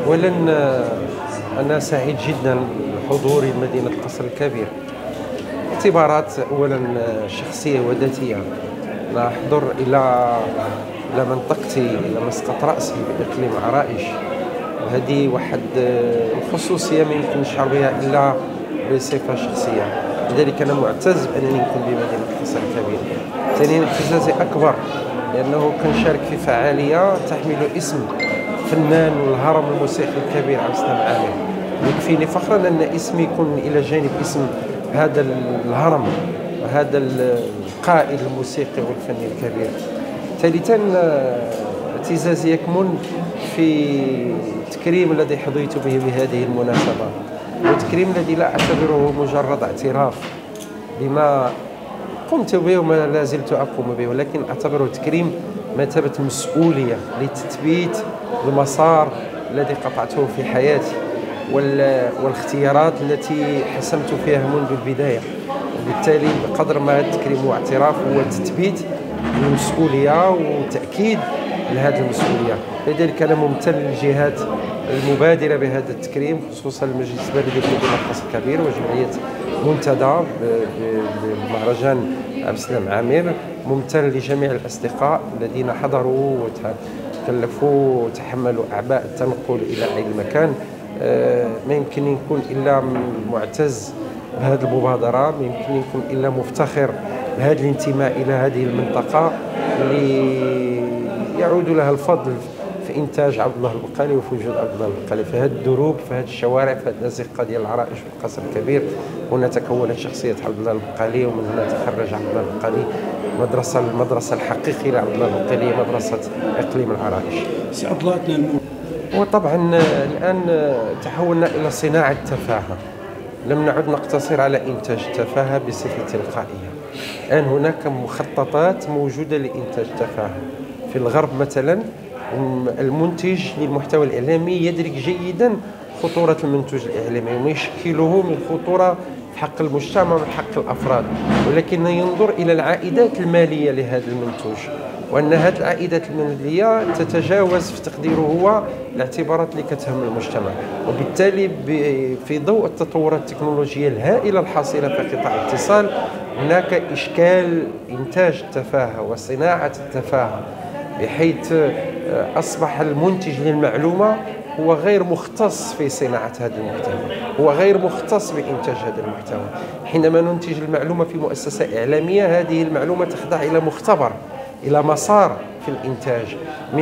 أولا أنا سعيد جدا بحضوري لمدينة قصر الكبير. اعتبارات أولا شخصية وذاتية. أنا أحضر إلى منطقتي، إلى مسقط رأسي بإقليم عرائش، وهذه واحد الخصوصية ما يمكن نشعر بها إلا بصفة شخصية. لذلك أنا معتز بأنني نكون بمدينة قصر الكبير. ثانيا اعتزازي أكبر لأنه كنشارك في فعالية تحمل اسم فنان والهرم الموسيقي الكبير عبد السلام عامر. يكفيني فخرا أن اسمي يكون إلى جانب اسم هذا الهرم وهذا القائد الموسيقي والفني الكبير. ثالثا اعتزازي يكمن في التكريم الذي حظيت به بهذه المناسبة، والتكريم الذي لا أعتبره مجرد اعتراف بما قمت به وما لا زلت أقوم به، ولكن أعتبره تكريم مرتبة مسؤولية لتثبيت المسار الذي قطعته في حياتي والاختيارات التي حسمت فيها منذ البداية. وبالتالي بقدر ما هذا التكريم هو اعتراف، هو تثبيت المسؤولية وتأكيد لهذه المسؤولية. لذلك أنا ممتن للجهات المبادرة بهذا التكريم، خصوصا المجلس البلدي لمدينة قصر الكبير وجمعية منتدى بمهرجان عبد السلام عامر. ممتن لجميع الأصدقاء الذين حضروا وتكلفوا وتحملوا أعباء التنقل إلى أي مكان. ما يمكن نكون إلا معتز بهذه المبادرة، ما يمكن نكون إلا مفتخر بهذا الانتماء إلى هذه المنطقة اللي يعود لها الفضل في إنتاج عبد الله البقالي وفي وجود عبد الله البقالي في هذه الدروب، في هذه الشوارع، في هذه الأزقة ديال العرائش والقصر الكبير. هنا تكونت شخصية عبد الله البقالي، ومن هنا تخرج عبد الله البقالي. المدرسة الحقيقية لعبد الله البقالي هي مدرسة إقليم العرائش. سي عبد الله، وطبعا الآن تحولنا إلى صناعة التفاهة. لم نعد نقتصر على إنتاج التفاهة بصفة تلقائية. الآن هناك مخططات موجودة لإنتاج التفاهة. في الغرب مثلا المنتج للمحتوى الإعلامي يدرك جيدا خطورة المنتوج الإعلامي وما يشكله من خطورة في حق المجتمع وفي حق الأفراد، ولكن ينظر إلى العائدات المالية لهذا المنتوج، وأن هذه العائدات المالية تتجاوز في تقديره هو الاعتبارات اللي كتهم المجتمع. وبالتالي في ضوء التطورات التكنولوجية الهائلة الحاصلة في قطاع الاتصال، هناك إشكال إنتاج التفاهة وصناعة التفاهة، بحيث أصبح المنتج للمعلومة هو غير مختص في صناعة هذا المحتوى، هو غير مختص بإنتاج هذا المحتوى. حينما ننتج المعلومة في مؤسسة إعلامية، هذه المعلومة تخضع إلى مختبر، إلى مسار في الإنتاج،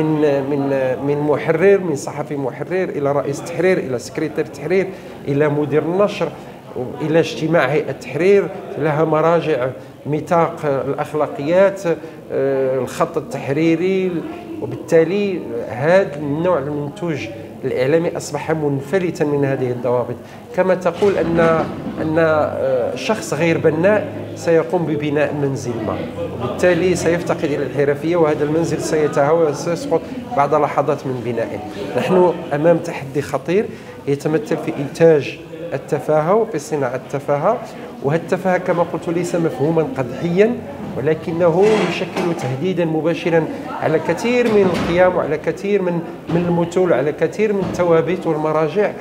من محرر، من صحفي محرر إلى رئيس تحرير، إلى سكرتير تحرير، إلى مدير النشر، إلى اجتماع هيئة التحرير، لها مراجع ميثاق الأخلاقيات، الخط التحريري. وبالتالي هذا النوع المنتوج الإعلامي أصبح منفلتا من هذه الضوابط. كما تقول أن شخص غير بناء سيقوم ببناء منزل ما، وبالتالي سيفتقد إلى الحرفية، وهذا المنزل سيتهاوى وسيسقط بعد لحظات من بنائه. نحن أمام تحدي خطير يتمثل في إنتاج التفاهة وفي صناعة التفاهة. وهذه التفاهة كما قلت ليس مفهوما قدحيا، ولكنه يشكل تهديدا مباشرا على كثير من القيم وعلى كثير من المثل وعلى كثير من الثوابت والمراجع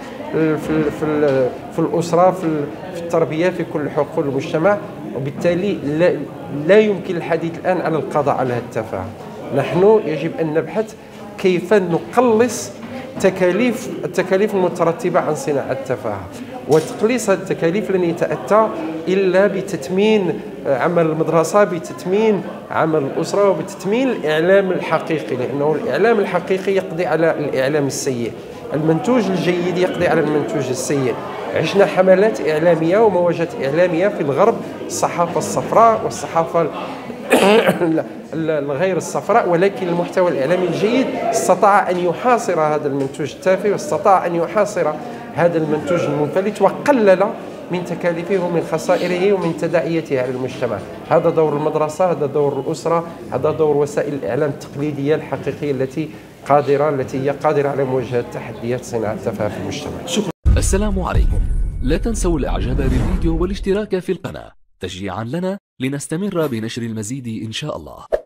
في الأسرة، في التربية، في كل حقوق المجتمع. وبالتالي لا يمكن الحديث الآن عن القضاء على هذه التفاهة. نحن يجب أن نبحث كيف نقلص التكاليف المترتبة عن صناعة التفاهة. وتقليص هذه التكاليف لن يتأتى إلا بتثمين عمل المدرسة، بتثمين عمل الأسرة، وبتثمين الإعلام الحقيقي، لأنه الإعلام الحقيقي يقضي على الإعلام السيء، المنتوج الجيد يقضي على المنتوج السيء. عشنا حملات إعلامية ومواجهات إعلامية في الغرب، الصحافة الصفراء والصحافة الغير الصفراء، ولكن المحتوى الإعلامي الجيد استطاع أن يحاصر هذا المنتوج التافه، واستطاع أن يحاصر هذا المنتوج المنفلت، وقلل من تكاليفه ومن خسائره ومن تداعياته على المجتمع. هذا دور المدرسة، هذا دور الأسرة، هذا دور وسائل الإعلام التقليدية الحقيقية التي هي قادرة على مواجهة تحديات صناعة التفاهة في المجتمع. شكرا. السلام عليكم. لا تنسوا الإعجاب بالفيديو والاشتراك في القناة تشجيعا لنا لنستمر بنشر المزيد إن شاء الله.